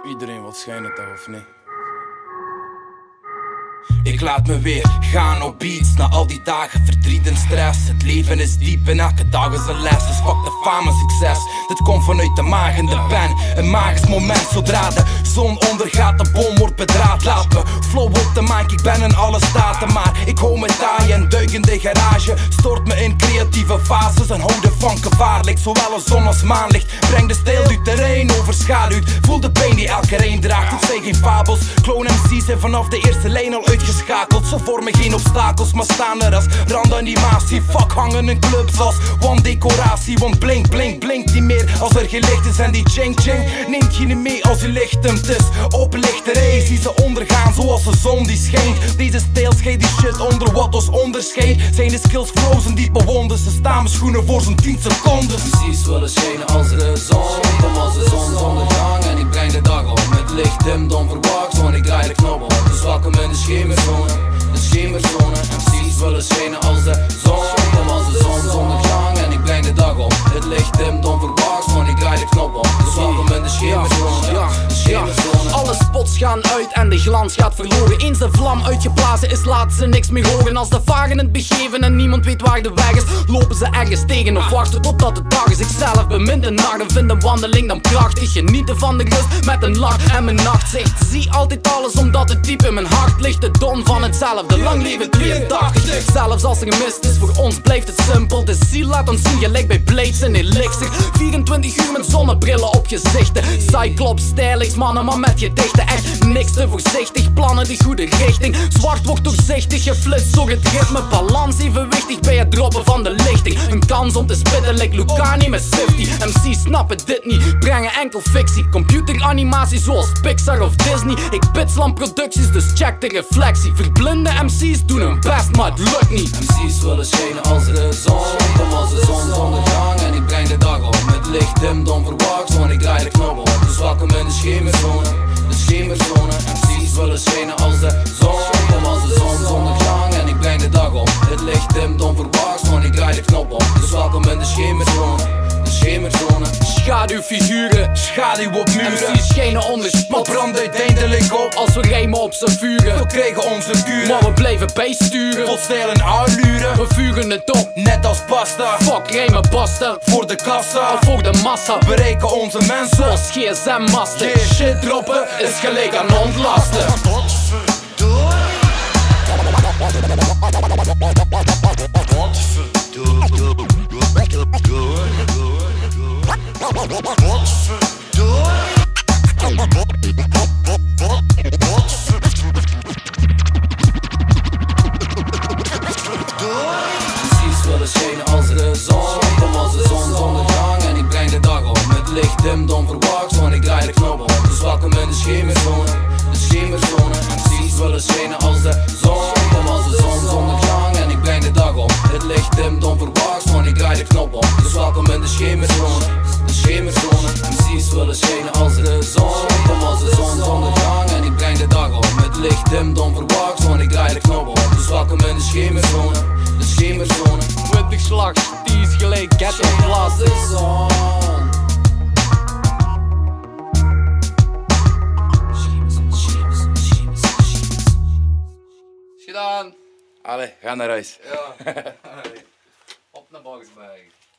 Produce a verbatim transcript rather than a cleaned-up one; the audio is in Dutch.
Iedereen wil schijnen toch, of niet? Ik laat me weer gaan op beats. Na al die dagen verdriet en stress. Het leven is diep en elke dag is een les. Dus fuck de fame succes. Dit komt vanuit de maag en de pen. Een magisch moment zodra de zon ondergaat. De bom wordt bedraad. Laat me flow op de mic. Ik ben in alle staten. Maar ik hou me taai en duik in de garage. Stort me in creatieve fases. En hou de van gevaarlijk. Zowel als zon als maanlicht. Breng de stijl uit terrein overschaduwd. Voel de pijn die elke rein draagt. Het zijn geen fabels. Clone M C's zijn vanaf de eerste lijn al uitgeschakeld. Ze vormen geen obstakels, maar staan er als randanimatie. Fuck hangen in clubs als one decoratie. Want blink, blink, blinkt niet meer als er geen licht is. En die ching ching neemt je niet mee als je licht hem. Het is oplichterij, zie ze ondergaan zoals de zon die schijnt. Deze stijl scheidt die shit onder wat ons onderscheidt. Zijn de skills frozen die bewonden. Ze staan mijn schoenen voor zo'n tien seconden. Precies willen schijnen als de zon. Kom als de zonsondergang en ik breng de dag op. Met licht dim onverwachts, want ik draai de knop op. Dus welkom in de schemerzone, de schemerzone. M C's willen schijnen als de zon. Kom als de zonsondergang en ik breng de dag op. Het licht dim onverwachts, want ik draai de knop op. Dus welkom in de schemerzone, de schemerzone. Alle spots gaan uit en de glans gaat verloren. Eens de vlam uitgeblazen is, laten ze niks meer horen. Als de varen het begeven en niemand weet waar de weg is, lopen ze ergens tegen of wachten totdat het dag is. Ik zelf bemin de nacht en vind de wandeling dan prachtig. Genieten van de rust met een lach en mijn nachtzicht. Zie altijd alles omdat het diep in mijn hart ligt. De don van hetzelfde, lang leven tweeëntachtig. Zelfs als er een mist is, voor ons blijft het simpel. De ziel laat ons zien gelijk bij Blades en Elixir. vierentwintig uur met zonnebrillen op gezichten. Cyclops, stijligs mannen, maar met gedichten. Echt niks te voorzichtig, plannen de goede richting. Zwart wordt doorzichtig, geflitst door het ritme. Balans evenwichtig bij het droppen van de lichting. Een kans om te spitten, like Lucani met Sifty. M C's snappen dit niet, brengen enkel fictie. Computeranimatie zoals Pixar of Disney. Ik bitslam producties, dus check de reflectie. Verblinde M C's doen hun best, maar het lukt niet. M C's willen schijnen als de zon. Kom als de zonsondergang en ik breng de dag op. Met licht dim onverwachts, want ik draai de knop op. Dus welkom in de schemerzone, de schemerzone. M C's willen schijnen als de zon. Kom als de zonsondergang en ik breng de dag op. Het licht dim onverwachts, want ik draai de knop op. Dus welkom in de schemerzone, de schemerzone. Schaduwfiguren, Schaduw op muren. M C's schijnen onder Maar spot. brand uiteindelijk op. Als we rijmen op z'n vuren, We krijgen onze kuren. maar we blijven bijsturen. Vol stijl en allure. We vuren het op, Net als pasta. fuck rijmen basta. Voor de kassa. Of voor de massa, Bereiken onze mensen. zoals G S M-masten. Yeah. Shit droppen is gelijk aan ontlasten. Precies willen schijnen als de zon. Kom als de zonsondergang en ik breng de dag op. Met licht dim onverwachts, want ik draai de knop op. Dus welkom in de schemerzone, de schemerzone. M C's willen schijnen als de zon. Kom als de zonsondergang en ik breng de dag op. Het licht dim onverwachts, want ik draai de knop op. Dus welkom in de schemerzone, de schemerzone. M C's willen schijnen als de zon. Kom als de zonsondergang en ik breng de dag op. Met licht dim onverwachts, want ik draai de knop op. Dus welkom in de schemerzone, de schemerzone. twintig slag, die is gelijk ghetto blast. De zon. Gedaan. Allee, ga naar huis. Ja. Op naar Boksberg.